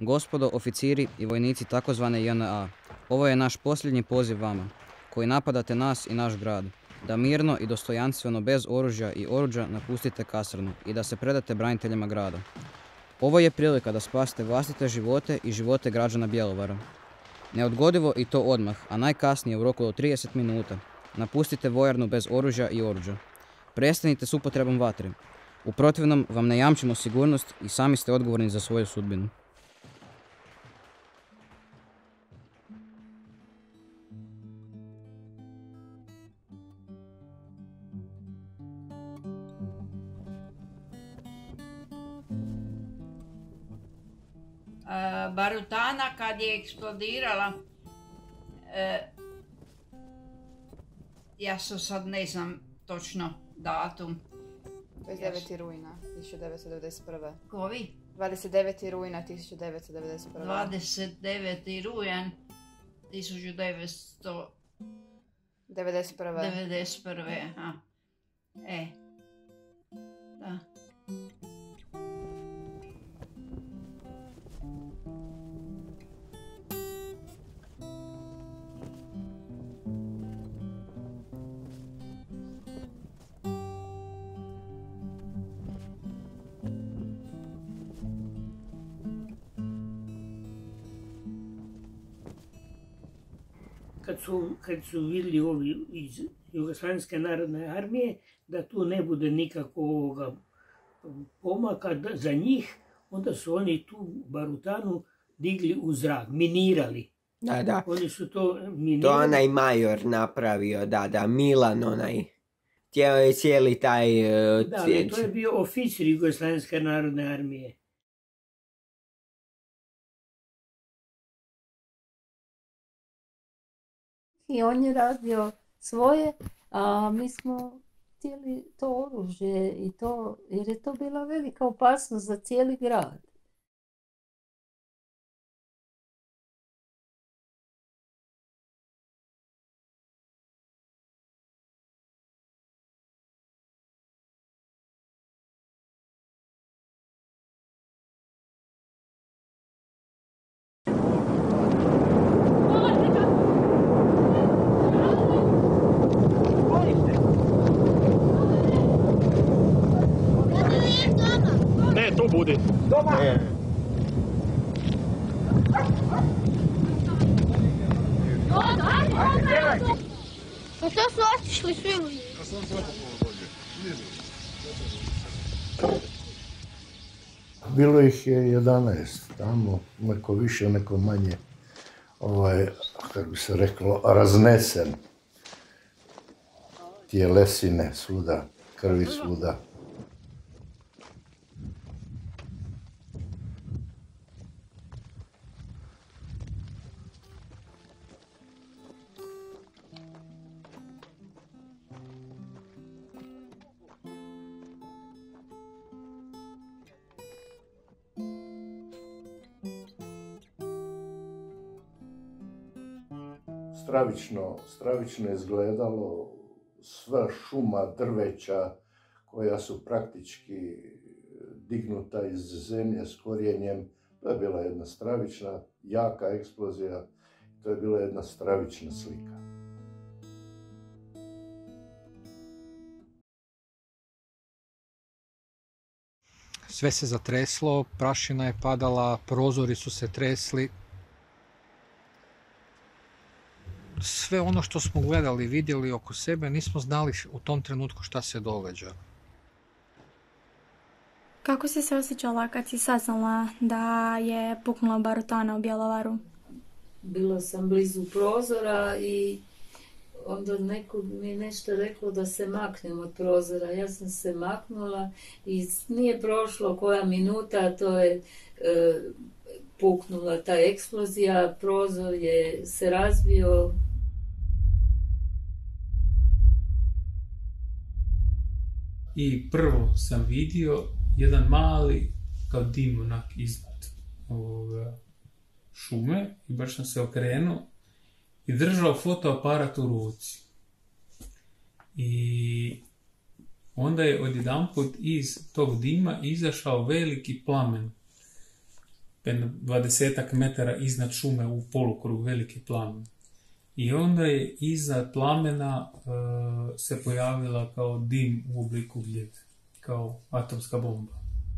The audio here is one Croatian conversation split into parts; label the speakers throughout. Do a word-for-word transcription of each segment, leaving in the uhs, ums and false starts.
Speaker 1: Gospodo oficiri i vojnici takozvane J N A, ovo je naš posljednji poziv vama, koji napadate nas i naš grad, da mirno i dostojanstveno bez oružja i oruđa napustite kasarnu i da se predate braniteljima grada. Ovo je prilika da spasite vlastite živote i živote građana Bjelovara. Neodgodivo i to odmah, a najkasnije u roku od trideset minuta, napustite vojarnu bez oružja i oruđa. Prestanite s upotrebom vatre. U protivnom vam ne jamčimo sigurnost i sami ste odgovorni za svoju sudbinu.
Speaker 2: Barutana kad je eksplodirala, e, ja su sad ne znam točno datum.
Speaker 3: dvadeset deveti rujna tisuću devetsto devedeset prve.
Speaker 2: Kovi?
Speaker 3: dvadeset deveti rujna tisuću devetsto devedeset prve.
Speaker 2: dvadeset deveti rujan tisuću devetsto
Speaker 3: devedeset prve.
Speaker 2: devedeset prve. Aha. E. Da.
Speaker 4: Kad su, kad su vidjeli ovi iz Jugoslavenske narodne armije da tu ne bude nikakvog pomaka da, za njih, onda su oni tu Barutanu digli u zrak, minirali.
Speaker 5: Da, da.
Speaker 4: Oni su to minirali.
Speaker 5: To onaj major napravio, da, da, Milan onaj. Tijelo je cijeli taj... Uh,
Speaker 4: da, ali to je bio oficir Jugoslavenske narodne armije.
Speaker 6: I on je radio svoje, a mi smo htjeli to oružje i to, jer je to bila velika opasnost za cijeli grad.
Speaker 7: Tu budi. Doma. E.
Speaker 8: Pa što su otišli svi?
Speaker 7: Ja sam se opako dođe.
Speaker 9: Bilo ih je jedanaest tamo, neko više, neko manje, ovaj, kako bi se reklo, raznesen. Tjelesine svuda, krvi svuda. Stravično, stravično je izgledalo, sva šuma drveća koja su praktički dignuta iz zemlje s korijenjem. To je bila jedna stravična, jaka eksplozija, to je bila jedna stravična slika.
Speaker 10: Sve se zatreslo, prašina je padala, prozori su se tresli. Sve ono što smo gledali, vidjeli oko sebe, nismo znali u tom trenutku šta se događa.
Speaker 8: Kako si se osjećala kad si saznala da je puknula barutana u Bjelovaru?
Speaker 6: Bila sam blizu prozora i onda neko mi je nešto reklo da se maknem od prozora. Ja sam se maknula i nije prošlo koja minuta, to je e, puknula ta eksplozija, prozor je se razbio.
Speaker 11: I prvo sam vidio jedan mali kao dim onak iznad ovoga šume i baš sam se okrenuo i držao fotoaparat u ruci. I onda je odjedanput iz tog dima izašao veliki plamen. dvadesetak metara iznad šume u polukrug, veliki plamen. I onda je iza plamena uh, se pojavila kao dim u obliku gljive, kao atomska bomba.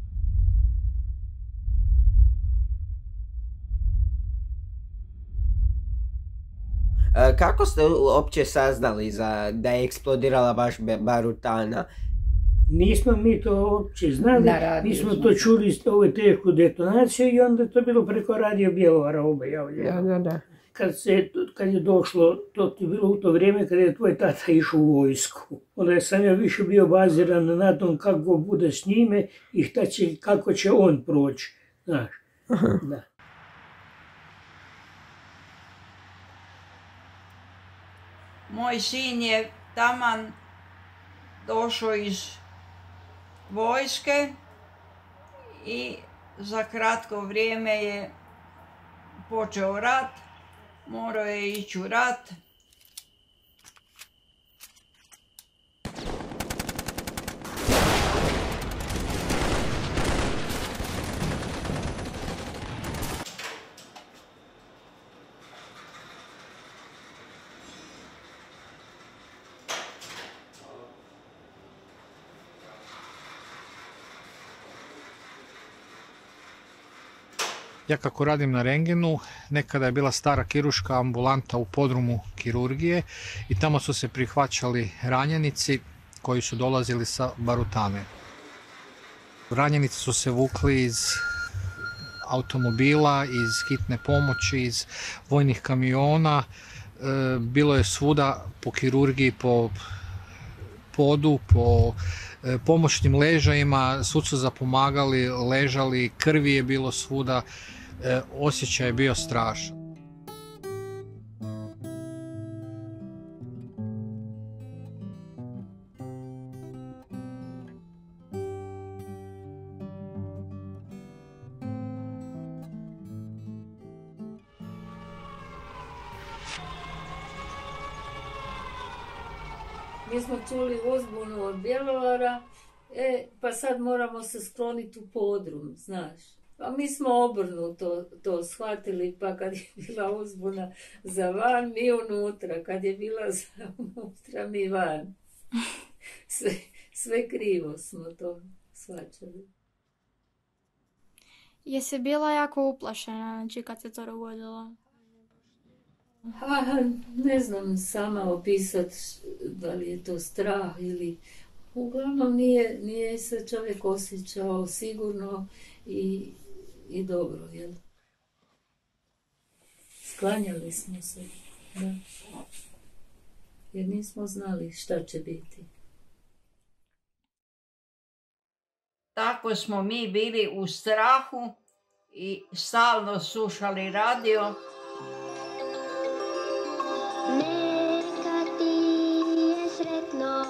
Speaker 5: Kako ste uopće saznali za, da je eksplodirala baš Barutana?
Speaker 4: Nismo mi to uopće znali, mi smo to čuli ovu tešku detonaciju i onda je to bilo preko radio Bjelovara objavljeno.
Speaker 5: Da, da, da.
Speaker 4: Kad, se, kad je došlo, to je bilo u to vrijeme kada je tvoj tata išao u vojsku. Onda sam ja više bio baziran na tom kako bude s njime i šta će, kako će on proći, znaš. Da.
Speaker 2: Moj sin je taman došao iz vojske i za kratko vrijeme je počeo rat, morao je ići u rat.
Speaker 10: Ja kako radim na rengenu, nekada je bila stara kirurška ambulanta u podrumu kirurgije i tamo su se prihvaćali ranjenici koji su dolazili sa Barutane. Ranjenici su se vukli iz automobila, iz hitne pomoći, iz vojnih kamiona. Bilo je svuda po kirurgiji, po podu, po pomoćnim ležajima, svud su zapomagali, ležali, krvi je bilo svuda, osjećaj je bio strašan.
Speaker 6: Mi smo čuli uzbunu od Bjelovara, e, pa sad moramo se skloniti u podrum, znaš. Pa mi smo obrnuto to shvatili, pa kad je bila uzbuna za van, mi unutra, kad je bila za unutra, mi van. Sve, sve krivo smo to shvaćali.
Speaker 8: Jesi bila jako uplašena, znači kad se to dogodilo?
Speaker 6: A, ne znam sama opisat da li je to strah ili... Uglavnom nije, nije se čovjek osjećao sigurno i, i dobro, jel? Sklanjali smo se, da. Jer nismo znali šta će biti.
Speaker 2: Tako smo mi bili u strahu i stalno slušali radio.
Speaker 12: Neka ti je sretno,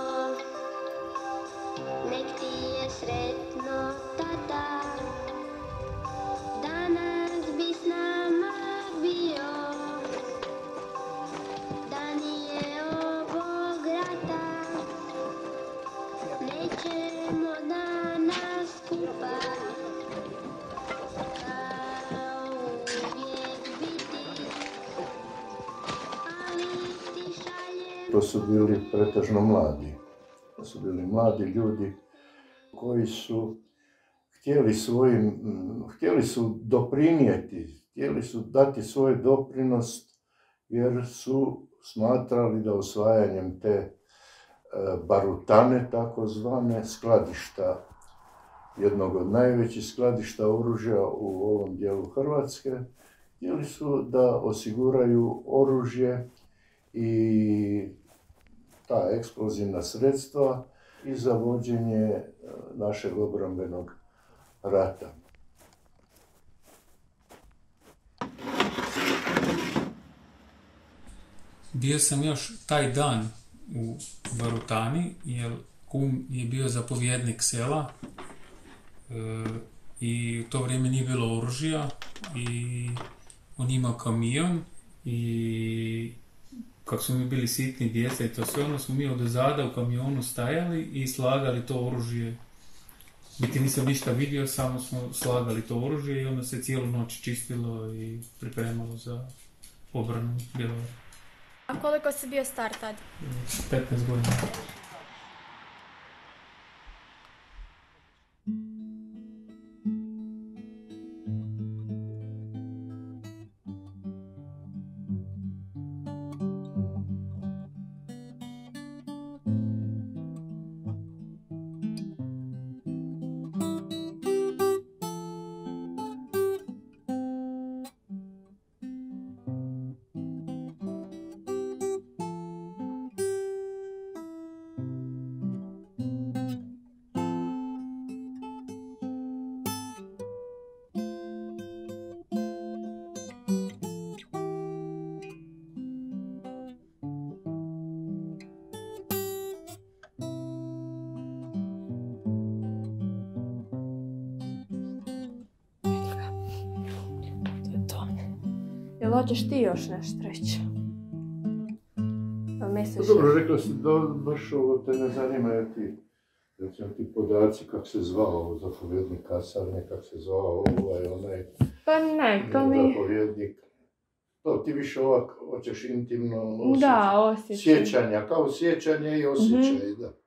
Speaker 12: nek ti je sretno tata, danas bi s nama bio, da nije ovog rata, nećemo danas skupa, kao uvijek biti, ali ti šaljem.
Speaker 9: To su bili pretežno mladi. To su bili mladi ljudi koji su htjeli svojim, htjeli su doprinijeti, htjeli su dati svoj doprinos jer su smatrali da osvajanjem te Barutane, takozvane skladišta, jednog od najvećih skladišta oružja u ovom dijelu Hrvatske, htjeli su da osiguraju oružje i ta eksplozivna sredstva i za vođenje našeg obrambenog rata.
Speaker 11: Bio sam još taj dan u Barutani, jer kum je bio zapovjednik sela e, i u to vrijeme nije bilo oružja i on imao kamion i kako smo mi bili sitni djeca i to sve, onda smo mi od zada u kamionu stajali i slagali to oružje biti nisam ništa vidio, samo smo slagali to oružje i onda se cijelu noć čistilo i pripremalo za obranu Bjelovara.
Speaker 8: A koliko si bio star tad?
Speaker 11: petnaest godina.
Speaker 13: Jel hoćeš ti još nešto reći? Jel misliš?
Speaker 9: Dobro, rekla si da baš ovo te ne zanimaju ti, recimo ti podaci kako se zvao zapovjednik kasarne, kako se zvao ovaj, onaj...
Speaker 13: Pa ne, to mi...
Speaker 9: Zapovjednik. To ti više ovak hoćeš intimno osjećaj.
Speaker 13: Da, osjećaj.
Speaker 9: Sjećanja, kao sjećanje i osjećaj, mm-hmm. da.